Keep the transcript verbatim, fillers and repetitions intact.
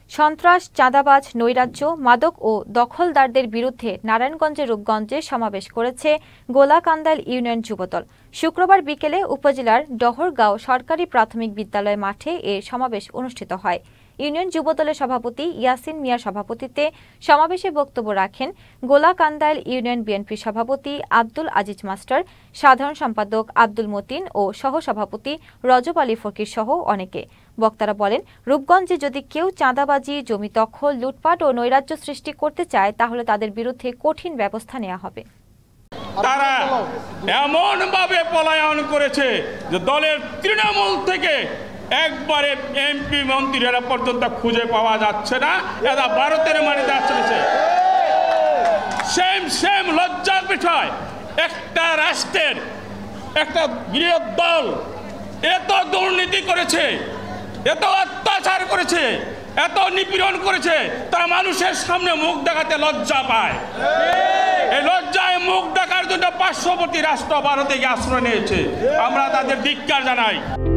সন্ত্রাস, চাঁদাবাজ, নৈরাজ্য, মাদক ও দখলদারদের বিরুদ্ধে নারায়ণগঞ্জের রূপগঞ্জে সমাবেশ করেছে গোলাকান্দাল ইউনিয়ন যুবদল। শুক্রবার বিকেলে উপজেলার ডহরগাঁও সরকারি প্রাথমিক বিদ্যালয় মাঠে এ সমাবেশ অনুষ্ঠিত হয়। ইউনিয়ন যুবদলের সভাপতি ইয়াসিন মিয়ার সভাপতিত্বে সমাবেশে বক্তব্য রাখেন গোলাকান্দাল ইউনিয়ন বিএনপি সভাপতি আব্দুল আজিজ মাস্টার, সাধারণ সম্পাদক আব্দুল মতিন ও সহসভাপতি রজব আলী ফকির সহ অনেকে। বক্তারা বলেন, রূপগঞ্জে যদি কেউ চাঁদাবাজি, জমি দখল, লুটপাট ও নৈরাজ্য সৃষ্টি করতে চায় তাহলে তাদের বিরুদ্ধে কঠিন ব্যবস্থা নেওয়া হবে। তারা এমন ভাবে পলায়ন করেছে যে দলের তৃণমূল থেকে একবারে এমপি মন্ত্রীরা পর্যন্ত খুঁজে পাওয়া যাচ্ছে না। এরা ভারতের মাটিতে আসছে। সেম সেম লজ্জার বিষয়, একটা রাষ্ট্রের একটা বৃহৎ দল এত দুর্নীতি করেছে, এত অত্যাচার করেছে, এত নিপীড়ন করেছে, তারা মানুষের সামনে মুখ দেখাতে লজ্জা পায়। এই লজ্জায় মুখ দেখার জন্য পার্শ্ববর্তী রাষ্ট্র ভারতে আশ্রয় নিয়েছে। আমরা তাদের ধিক্কার জানাই।